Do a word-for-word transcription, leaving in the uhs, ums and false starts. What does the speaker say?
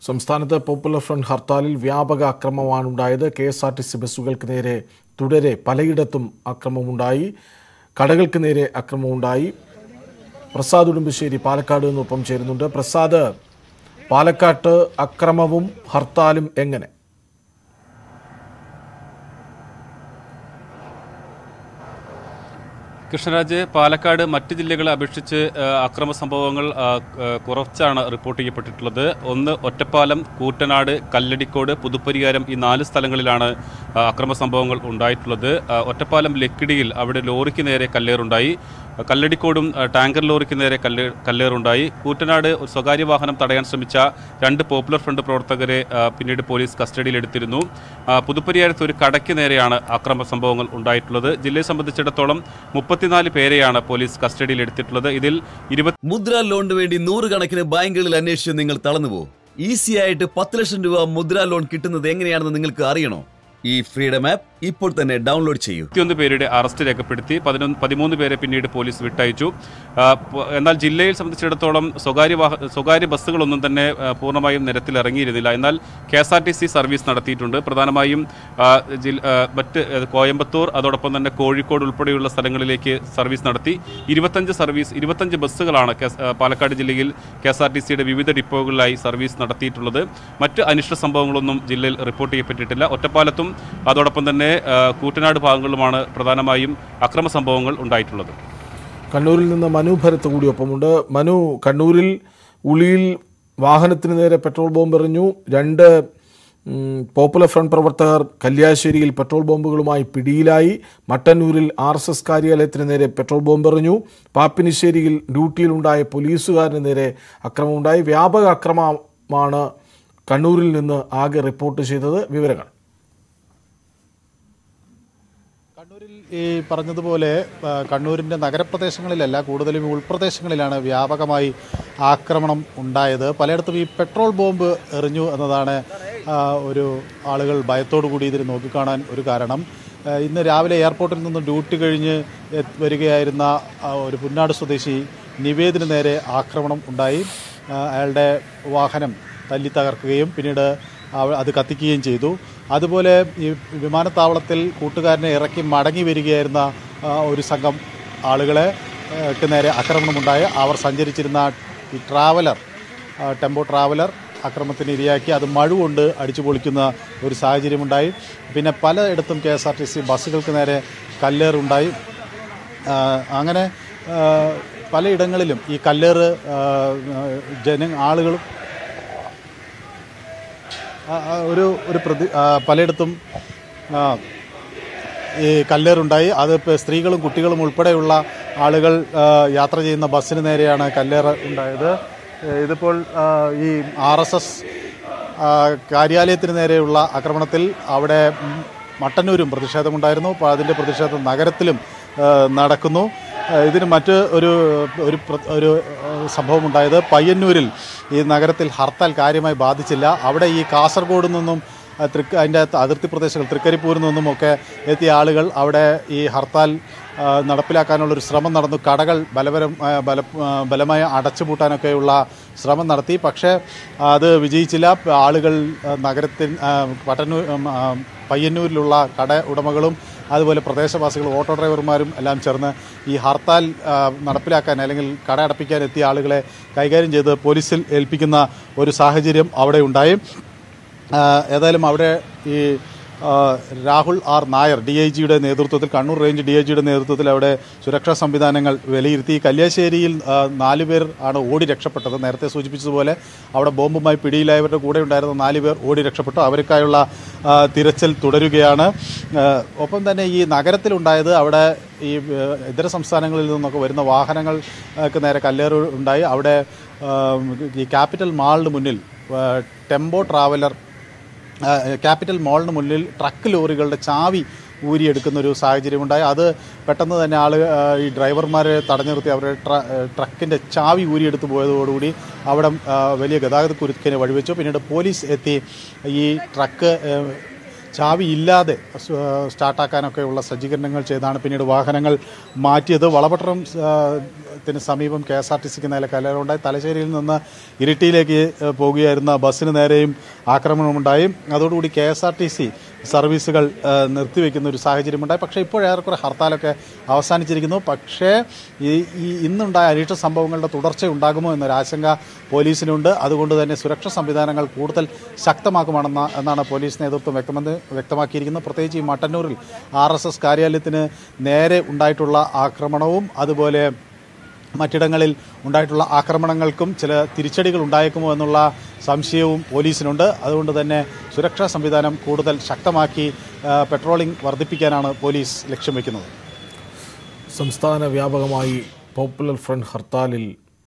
സംസ്ഥാനത്ത് popular front ഹർത്താലിൽ വ്യാപക അക്രമമാണ് ഉണ്ടായത്. K S R T C ബസ്സുകൾക്ക് നേരെ തുടരെ പലയിടത്തും അക്രമമുണ്ടായി. കടകൾക്ക് നേരെ അക്രമമുണ്ടായി. പ്രസാദ് ഉടുമ്പശ്ശേരി പാലക്കാട് നിന്നൊപ്പം ചേരുന്നുണ്ട്. പ്രസാദ്, പാലക്കാട്ട് അക്രമവും ഹർത്താലും എങ്ങനെ? കൃഷ്ണരാജ്, പാലക്കാട് മറ്റ് ജില്ലകളെ അപേക്ഷിച്ച് അക്രമ സംഭവങ്ങൾ കുറച്ചാണ് റിപ്പോർട്ട് ചെയ്യപ്പെട്ടിട്ടുള്ളത്. ഒന്ന് ഒറ്റപ്പാലം, കൂറ്റനാട്, കല്ലടിക്കോട്, പുതുപ്പരിയാരം ഈ നാല് സ്ഥലങ്ങളിലാണ് അക്രമ സംഭവങ്ങൾ ഉണ്ടായിട്ടുള്ളത്. ഒറ്റപ്പാലം ലക്കിടിയിൽ അവിടെ ലോറിക്ക് നേരെ കല്ലേറുണ്ടായി. കല്ലടിക്കോടും ടാങ്കർ ലോറിക്ക് നേരെ കല്ലേ കല്ലേറുണ്ടായി. കൂറ്റനാട് ഒരു സ്വകാര്യ വാഹനം തടയാൻ ശ്രമിച്ച രണ്ട് പോപ്പുലർ ഫ്രണ്ട് പ്രവർത്തകരെ പിന്നീട് പോലീസ് കസ്റ്റഡിയിലെടുത്തിരുന്നു. പുതുപ്പരിയാരത്ത് ഒരു കടയ്ക്ക് നേരെയാണ് അക്രമ സംഭവങ്ങൾ ഉണ്ടായിട്ടുള്ളത്. ജില്ലയെ സംബന്ധിച്ചിടത്തോളം മുപ്പത്തിനാല് പേരെയാണ് പോലീസ് കസ്റ്റഡിയിലെടുത്തിട്ടുള്ളത്. ഇതിൽ ഇരുപത്തി മുദ്ര ലോണിന് വേണ്ടി നൂറുകണക്കിന് ബാങ്കുകളിൽ അന്വേഷിച്ച് നിങ്ങൾ തളർന്നുപോകും. ഈസി ആയിട്ട് പത്ത് ലക്ഷം രൂപ മുദ്ര ലോൺ കിട്ടുന്നത് എങ്ങനെയാണെന്ന് നിങ്ങൾക്ക് അറിയണോ? ഈ ഫ്രീഡം ആപ്പ് ഇപ്പോൾ തന്നെ ഡൗൺലോഡ് ചെയ്യൂ. ഇരുപത്തിയൊന്ന് പേരുടെ അറസ്റ്റ് രേഖപ്പെടുത്തി. പതിനൊന്ന് പതിമൂന്ന് പേരെ പിന്നീട് പോലീസ് വിട്ടയച്ചു. എന്നാൽ ജില്ലയെ സംബന്ധിച്ചിടത്തോളം സ്വകാര്യ വാഹ സ്വകാര്യ ബസ്സുകളൊന്നും തന്നെ പൂർണ്ണമായും നിരത്തിലിറങ്ങിയിരുന്നില്ല. എന്നാൽ K S R T C service നടത്തിയിട്ടുണ്ട്. പ്രധാനമായും മറ്റ് കോയമ്പത്തൂർ, അതോടൊപ്പം തന്നെ കോഴിക്കോട് ഉൾപ്പെടെയുള്ള സ്ഥലങ്ങളിലേക്ക് സർവീസ് നടത്തി. ഇരുപത്തഞ്ച് സർവീസ് ഇരുപത്തഞ്ച് ബസ്സുകളാണ് പാലക്കാട് ജില്ലയിൽ കെ എസ് ആർ ടി സിയുടെ വിവിധ ഡിപ്പോകളിലായി സർവീസ് നടത്തിയിട്ടുള്ളത്. മറ്റ് അനിഷ്ട സംഭവങ്ങളൊന്നും ജില്ലയിൽ റിപ്പോർട്ട് ചെയ്യപ്പെട്ടിട്ടില്ല. ഒറ്റപ്പാലത്തും അതോടൊപ്പം തന്നെ കൂറ്റനാട് ഭാഗങ്ങളിലുമാണ് പ്രധാനമായും അക്രമ സംഭവങ്ങൾ ഉണ്ടായിട്ടുള്ളത്. കണ്ണൂരിൽ നിന്ന് മനു ഭരത്ത് കൂടി ഒപ്പമുണ്ട്. മനു, കണ്ണൂരിൽ ഉളിയിൽ വാഹനത്തിന് നേരെ പെട്രോൾ ബോംബ് എറിഞ്ഞു. രണ്ട് പോപ്പുലർ ഫ്രണ്ട് പ്രവർത്തകർ കല്യാശ്ശേരിയിൽ പെട്രോൾ ബോംബുകളുമായി പിടിയിലായി. മട്ടന്നൂരിൽ ആർ എസ് എസ് കാര്യാലയത്തിന് നേരെ പെട്രോൾ ബോംബ് എറിഞ്ഞു. പാപ്പിനിശ്ശേരിയിൽ ഡ്യൂട്ടിയിലുണ്ടായ പോലീസുകാരന് നേരെ അക്രമമുണ്ടായി. വ്യാപക അക്രമമാണ് കണ്ണൂരിൽ നിന്ന് ആകെ റിപ്പോർട്ട് ചെയ്തത്. വിവരങ്ങൾ. കണ്ണൂരിൽ ഈ പറഞ്ഞതുപോലെ കണ്ണൂരിൻ്റെ നഗരപ്രദേശങ്ങളിലല്ല, കൂടുതലും ഉൾപ്രദേശങ്ങളിലാണ് വ്യാപകമായി ആക്രമണം ഉണ്ടായത്. പലയിടത്തും ഈ പെട്രോൾ ബോംബ് എറിഞ്ഞു എന്നതാണ് ഒരു ആളുകൾ ഭയത്തോടു കൂടി ഇതിൽ നോക്കിക്കാണാൻ ഒരു കാരണം. ഇന്ന് രാവിലെ എയർപോർട്ടിൽ നിന്ന് ഡ്യൂട്ടി കഴിഞ്ഞ് വരികയായിരുന്ന ഒരു പുന്നാട് സ്വദേശി നിവേദിന് നേരെ ആക്രമണം ഉണ്ടായി. അയാളുടെ വാഹനം തല്ലി തകർക്കുകയും പിന്നീട് അത് കത്തിക്കുകയും ചെയ്തു. അതുപോലെ ഈ വിമാനത്താവളത്തിൽ കൂട്ടുകാരനെ ഇറക്കി മടങ്ങി വരികയായിരുന്ന ഒരു സംഘം ആളുകളെ നേരെ ആക്രമണമുണ്ടായി. അവർ സഞ്ചരിച്ചിരുന്ന ഈ ട്രാവലർ ടെമ്പോ ട്രാവലർ ആക്രമണത്തിന് ഇരയാക്കി. അത് മഴ കൊണ്ട് അടിച്ചു പൊളിക്കുന്ന ഒരു സാഹചര്യമുണ്ടായി. പിന്നെ പലയിടത്തും K S R T C ബസ്സുകൾക്ക് നേരെ കല്ലേറുണ്ടായി. അങ്ങനെ പലയിടങ്ങളിലും ഈ കല്ലേറ് ജന ആളുകളും ഒരു ഒരു പ്രതി പലയിടത്തും ഈ കല്ലേറുണ്ടായി. അത് സ്ത്രീകളും കുട്ടികളും ഉൾപ്പെടെയുള്ള ആളുകൾ യാത്ര ചെയ്യുന്ന ബസ്സിന് നേരെയാണ് കല്ലേറ് ഉണ്ടായത്. ഇതിപ്പോൾ ഈ ആർ എസ് എസ് കാര്യാലയത്തിന് നേരെയുള്ള ആക്രമണത്തിൽ അവിടെ മട്ടന്നൂരും പ്രതിഷേധമുണ്ടായിരുന്നു. അപ്പോൾ അതിൻ്റെ പ്രതിഷേധം നഗരത്തിലും നടക്കുന്നു. ഇതിന് മറ്റ് ഒരു ഒരു ഒരു സംഭവമുണ്ടായത് പയ്യന്നൂരിൽ ഈ നഗരത്തിൽ ഹർത്താൽ കാര്യമായി ബാധിച്ചില്ല. അവിടെ ഈ കാസർഗോഡ് നിന്നും തൃക്ക അതിൻ്റെ അതിർത്തി പ്രദേശങ്ങൾ തൃക്കരിപ്പൂരിൽ നിന്നുമൊക്കെ എത്തിയ ആളുകൾ അവിടെ ഈ ഹർത്താൽ നടപ്പിലാക്കാനുള്ളൊരു ശ്രമം നടന്നു. കടകൾ ബലപരം ബല ബലമായി അടച്ചുപൂട്ടാനൊക്കെയുള്ള ശ്രമം നടത്തി. പക്ഷേ അത് വിജയിച്ചില്ല. ആളുകൾ നഗരത്തിൽ പട്ടന്നൂർ പയ്യന്നൂരിലുള്ള കട ഉടമകളും അതുപോലെ പ്രദേശവാസികളും ഓട്ടോ ഡ്രൈവർമാരും എല്ലാം ചേർന്ന് ഈ ഹർത്താൽ നടപ്പിലാക്കാൻ അല്ലെങ്കിൽ കട അടപ്പിക്കാൻ എത്തിയ ആളുകളെ കൈകാര്യം ചെയ്ത് പോലീസിൽ ഏൽപ്പിക്കുന്ന ഒരു സാഹചര്യം അവിടെ ഉണ്ടായി. ഏതായാലും അവിടെ ഈ Rahul R Nair D I ജിയുടെ നേതൃത്വത്തിൽ, കണ്ണൂർ റേഞ്ച് ഡി ഐ ജിയുടെ നേതൃത്വത്തിൽ അവിടെ സുരക്ഷാ സംവിധാനങ്ങൾ വിലയിരുത്തി. കല്യാശ്ശേരിയിൽ നാല് പേർ ആണ് ഓടി രക്ഷപ്പെട്ടത്. നേരത്തെ സൂചിപ്പിച്ചതുപോലെ അവിടെ ബോംബുമായി പിടിയിലായവരുടെ കൂടെ ഉണ്ടായിരുന്ന നാല് പേർ ഓടി രക്ഷപ്പെട്ടു. അവർക്കായുള്ള തിരച്ചിൽ തുടരുകയാണ്. ഒപ്പം തന്നെ ഈ നഗരത്തിലുണ്ടായത് അവിടെ ഈ ഇതര സംസ്ഥാനങ്ങളിൽ നിന്നൊക്കെ വരുന്ന വാഹനങ്ങൾക്ക് നേരെ കല്ലേറ് ഉണ്ടായി. അവിടെ ഈ ക്യാപിറ്റൽ മാളിന് മുന്നിൽ ടെമ്പോ ട്രാവലർ ക്യാപിറ്റൽ മാളിന് മുന്നിൽ ട്രക്ക് ലോറികളുടെ ചാവി ഊരിയെടുക്കുന്നൊരു സാഹചര്യമുണ്ടായി. അത് പെട്ടെന്ന് തന്നെ ആൾ ഈ ഡ്രൈവർമാരെ തടഞ്ഞു നിർത്തി അവരുടെ ട്രക്കിൻ്റെ ചാവി ഊരിയെടുത്ത് പോയതോടുകൂടി അവിടെ വലിയ ഗതാഗത കുരുക്കിന് വഴിവെച്ചു. പിന്നീട് പോലീസ് എത്തി ഈ ട്രക്ക് ചാവി ഇല്ലാതെ സ്റ്റാർട്ടാക്കാനൊക്കെയുള്ള സജ്ജീകരണങ്ങൾ ചെയ്താണ് പിന്നീട് വാഹനങ്ങൾ മാറ്റിയത്. വളപട്ടണം ത്തിന് സമീപം കെ എസ് ആർ ടി സിക്ക് നേരെ കല്ലേറുണ്ടായി. തലശ്ശേരിയിൽ നിന്ന് ഇരിട്ടിയിലേക്ക് പോകുകയായിരുന്ന ബസ്സിന് നേരെയും ആക്രമണമുണ്ടായി. അതോടുകൂടി K S R T C സർവീസുകൾ നിർത്തിവെക്കുന്ന ഒരു സാഹചര്യമുണ്ടായി. പക്ഷേ ഇപ്പോൾ ഏറെക്കുറെ ഹർത്താലൊക്കെ അവസാനിച്ചിരിക്കുന്നു. പക്ഷേ ഈ ഈ ഇന്നുണ്ടായ അനിഷ്ട സംഭവങ്ങളുടെ തുടർച്ച ഉണ്ടാകുമോ എന്നൊരാശങ്ക പോലീസിനുണ്ട്. അതുകൊണ്ട് തന്നെ സുരക്ഷാ സംവിധാനങ്ങൾ കൂടുതൽ ശക്തമാക്കുമെന്ന എന്നാണ് പോലീസ് നേതൃത്വം വ്യക്തമെന്ന് വ്യക്തമാക്കിയിരിക്കുന്നത്. പ്രത്യേകിച്ച് ഈ മട്ടന്നൂരിൽ ആർ എസ് എസ് കാര്യാലയത്തിന് നേരെ ഉണ്ടായിട്ടുള്ള ആക്രമണവും അതുപോലെ മറ്റിടങ്ങളിൽ ഉണ്ടായിട്ടുള്ള ആക്രമണങ്ങൾക്കും ചില തിരിച്ചടികൾ ഉണ്ടായേക്കുമോ എന്നുള്ള സംശയവും പോലീസിനുണ്ട്. അതുകൊണ്ട് തന്നെ സുരക്ഷാ സംവിധാനം കൂടുതൽ ശക്തമാക്കി പെട്രോളിംഗ് വർദ്ധിപ്പിക്കാനാണ് പോലീസ് ലക്ഷ്യം വയ്ക്കുന്നത്. സംസ്ഥാന വ്യാപകമായി പോപ്പുലർ ഫ്രണ്ട് ഹർത്താലിൽ